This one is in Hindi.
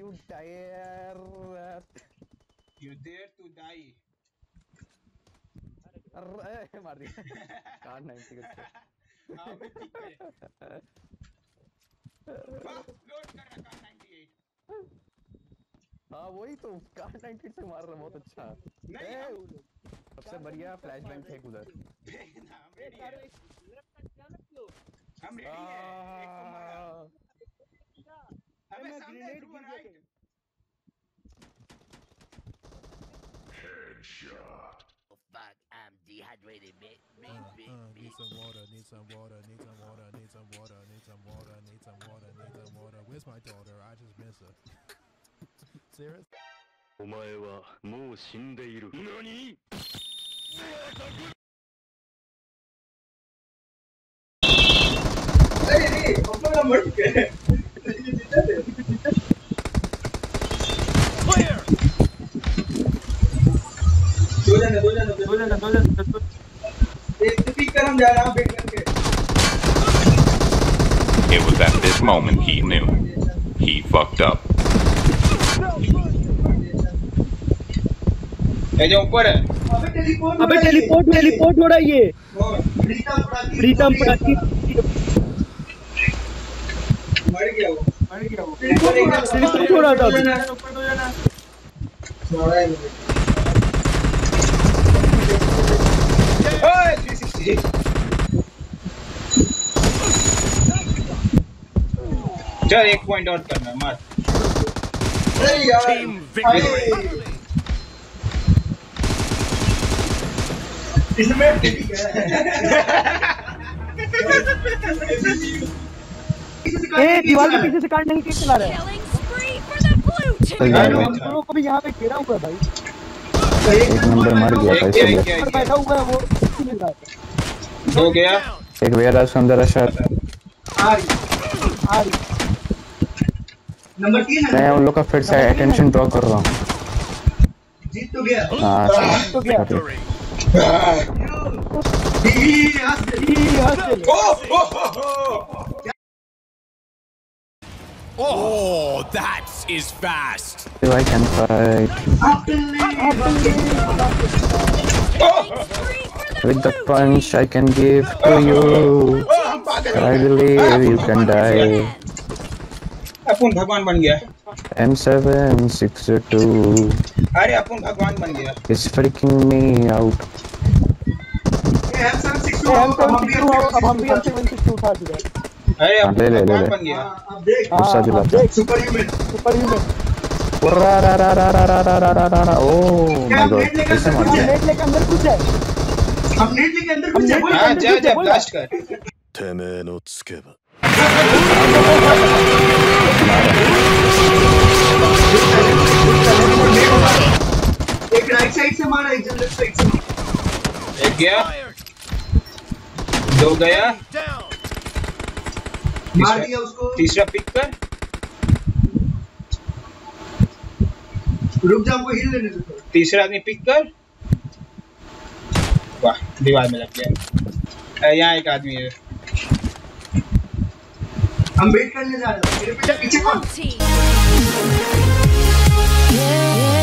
You dare. You dare to die. अरे मार दिया कार 90 के हाँ मैं ठीक है लोड कर रहा कार 98 हाँ वही तो कार 98 से मार रहा बहुत अच्छा सबसे बढ़िया फ्लैशबैंग फेंक उधर हम रेडी है एक को मारा अबे सामने through right Headshot. Oh fuck, I'm dehydrated, bitch. Need some water, need some water, need some water, need some water, need some water, need some water, need some water. Where's my daughter? I just miss her. Serious? お前はもう死んでいる。何 अरे अपना मर गए दो जन एक पिक कर हम जा रहा हूं बैठ करके It was at this moment he knew. He fucked up. ए जो ऊपर है अबे टेलीपोर्ट हो रहा है ये प्रीतम पड़ाकी मर गया वो टेलीपोर्ट हो रहा था ऊपर दो जना ओए 360 चल एक पॉइंट और करना मार अरे यार टीम विक्ट्री इसमें ठीक है ए दीवार के पीछे से कार्ड नहीं चला रहा है हम लोगों को भी यहाँ पे घेरा हुआ भाई एक नंबर मर गया था इसलिए बैठा हुआ है वो हो गया एक वेयरहाउस के अंदर रशा आ रही नंबर 3 है मैं उन लोग का फिर से अटेंशन ड्रॉ कर रहा हूँ जीत तो गया हाँ तो गया Oh, that is fast. I can fight with the punch I can give to you. I believe you can die. अपन भगवान बन गया M762 अरे अपन भगवान बन गया is freaking me out. M762 अब हम भी M762 उठा दिया अरे अपन ले भगवान बन गया अब देख गुस्सा दिलाता super human oh my god कैसे मार दिया नेट लेके अंदर कुछ है हम नेट लेके अंदर कुछ है हां जा ब्लास्ट कर てめえのつけば एक राइट साइड से मारा एक लेफ्ट साइड से एक गया दो गया मार दिया उसको तीसरा पिक कर रुक जा हमको हिल लेने दो तीसरा आदमी पिक कर वाह दीवार में लग गया यहाँ एक आदमी है हम वेट करने जा रहे हैं मेरे पीछे कौन